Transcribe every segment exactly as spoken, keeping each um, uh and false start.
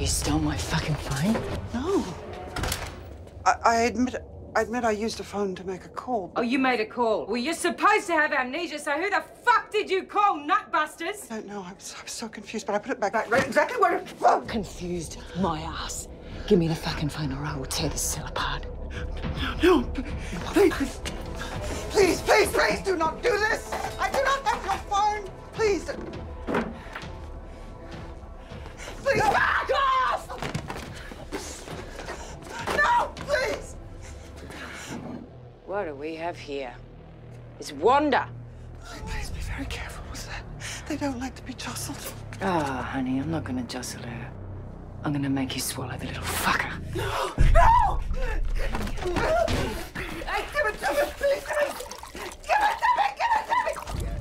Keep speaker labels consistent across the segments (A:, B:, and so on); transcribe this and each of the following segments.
A: You stole my fucking phone?
B: No. I, I admit, I admit I used a phone to make a call.
C: Oh, you made a call. Well, you're supposed to have amnesia, so who the fuck did you call, nutbusters?
B: I don't know. I was, I was so confused, but I put it back, back right exactly where it was.
A: Confused my ass. Give me the fucking phone or I will tear this cell apart.
B: No, no, please, please, please, please, please do not do this. I do not have your phone. Please. Please back off! No, please.
C: What do we have here? It's Wanda.
B: Please be very careful with that. They don't like to be jostled.
A: Ah, oh, honey, I'm not gonna jostle her. I'm gonna make you swallow the little fucker.
B: No, no! Hey, give it to me, please! Give it to me! Give it to me!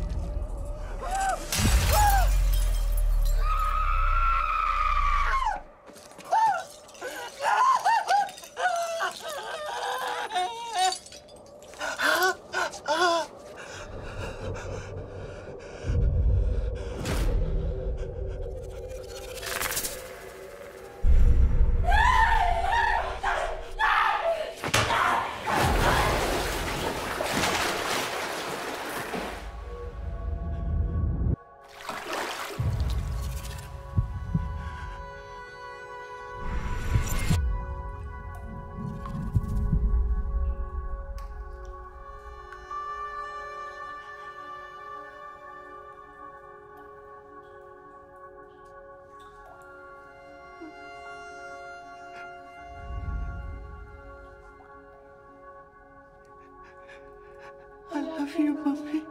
B: I love you, Mommy.